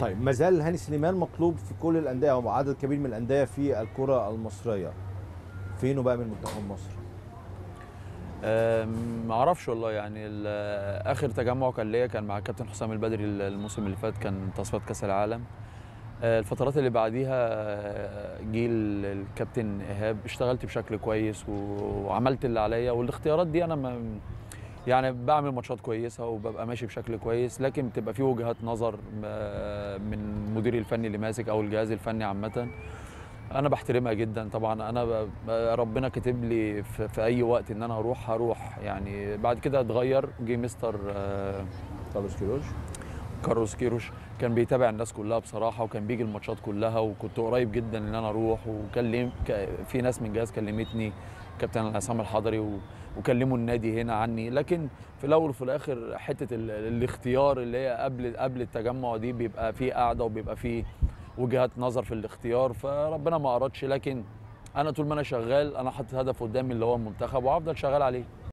طيب ما زال هاني سليمان مطلوب في كل الانديه او عدد كبير من الانديه في الكره المصريه، فينه بقى من منتخب مصر؟ ما اعرفش والله، يعني اخر تجمع كان ليا كان مع الكابتن حسام البدري الموسم اللي فات، كان تصفيات كاس العالم. الفترات اللي بعديها جه الكابتن ايهاب، اشتغلت بشكل كويس وعملت اللي عليا، والاختيارات دي انا ما يعني بعمل ماتشات كويسه وببقى ماشي بشكل كويس، لكن بتبقى في وجهات نظر من المدير الفني اللي ماسك او الجهاز الفني عامه. انا بحترمها جدا طبعا. انا ربنا كاتب لي في اي وقت ان انا هروح يعني. بعد كده اتغير، جه مستر كارلوس كيروش. كارلوس كيروش كان بيتابع الناس كلها بصراحه، وكان بيجي الماتشات كلها، وكنت قريب جدا ان انا اروح. وكلم في ناس من الجهاز كلمتني، كابتن عصام الحضري، وكلموا النادي هنا عني. لكن في الاول وفي الاخر حته الاختيار اللي هي قبل التجمع دي، بيبقى في قاعده وبيبقى في وجهات نظر في الاختيار، فربنا ما ارادش. لكن انا طول ما انا شغال، انا حاطط هدف قدامي اللي هو المنتخب، وهفضل شغال عليه.